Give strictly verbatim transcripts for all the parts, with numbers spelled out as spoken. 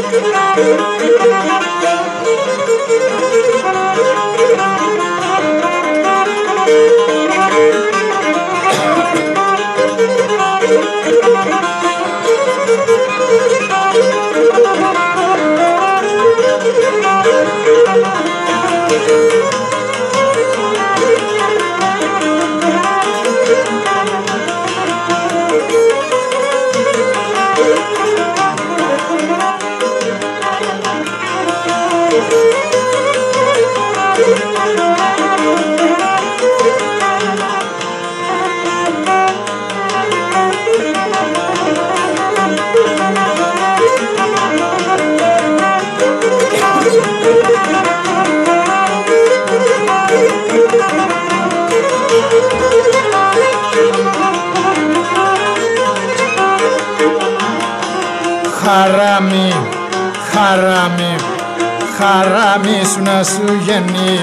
Χαράμι, χαράμι, χαράμι σου να σου γεννεί,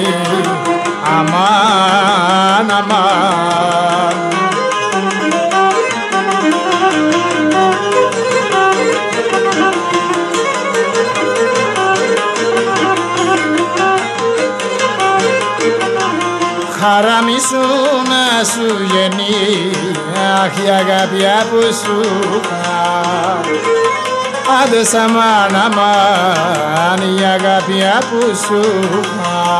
αμάν, αμάν. Χαράμι σου να σου γεννεί, αχ η αγάπη που σου είχα. Άντε σ' αμάν, αμάν, η αγάπη που σου είχα.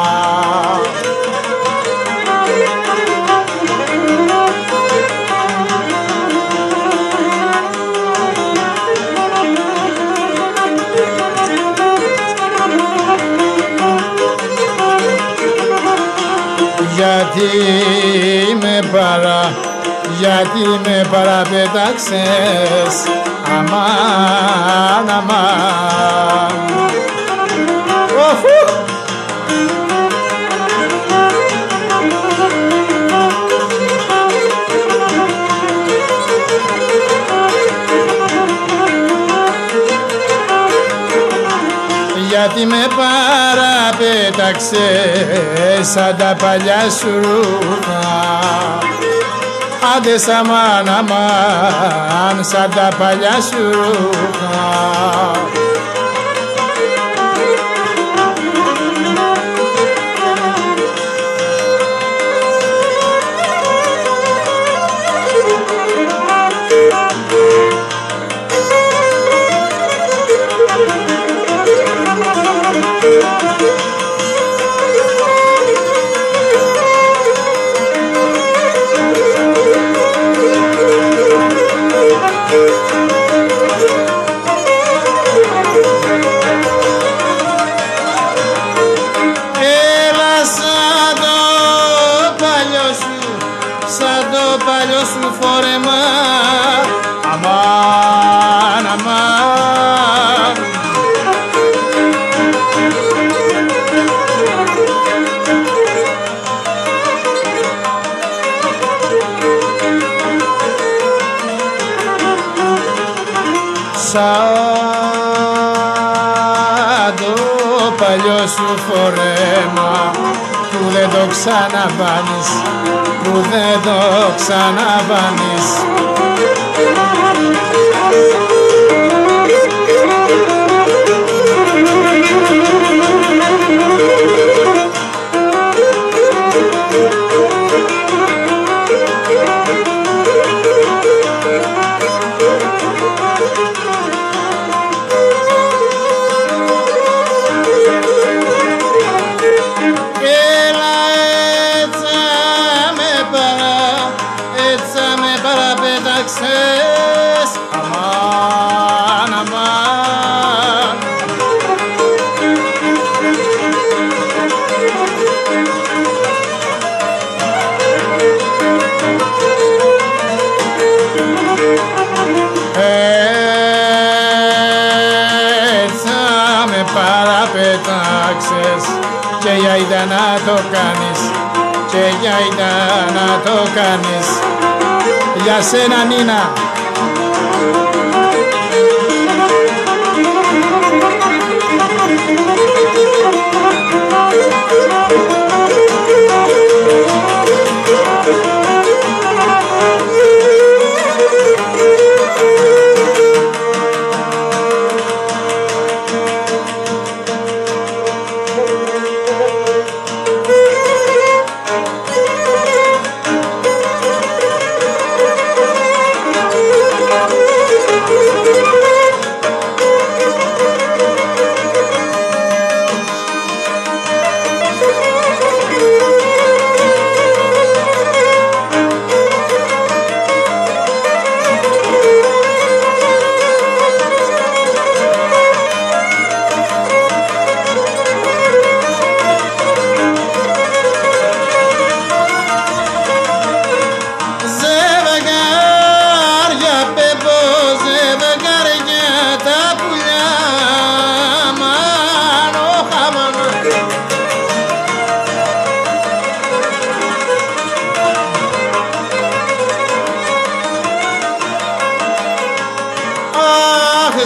Γιατί με παρα, γιατί με παραπέταξες, αμάν, αμάν. Οφου! Γιατί με παραπέταξες σαν τα παλιά σου ρούχα. Άντε σ' αμάν, αμάν, σαν τα παλιά σου ρούχα. Σαν το παλιό σου φόρεμα, αμάν, αμάν. Σαν το παλιό σου φόρεμα που δεν το ξαναβάνεις, που δεν το ξαναβάνεις. Παραπέταξες, αμάν, αμάν. Έτσι με παραπέταξες και για είδα να το κάνεις, και για είδα να το κάνεις. Για σένα Νίνα.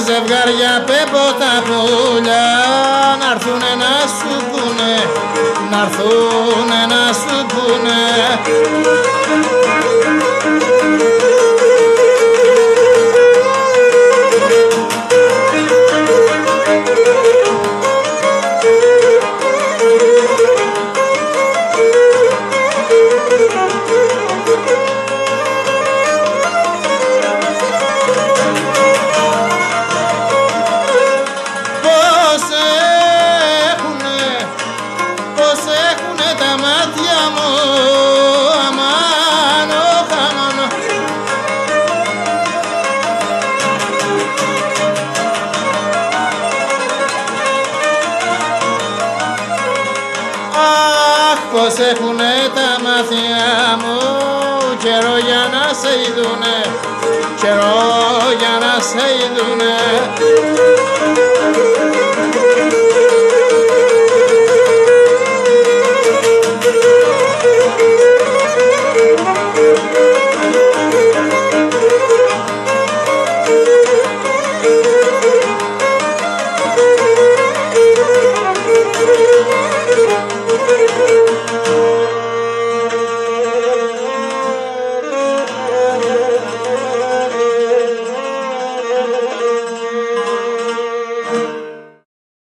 ζευγάρια πέποτα πουλιά να'ρθουνε να σου πούνε, να'ρθουνε να σου πούνε. Πως έχουνε τα μάτια μου, καιρό για να σε ειδούνε, καιρό για να σε ειδούνε.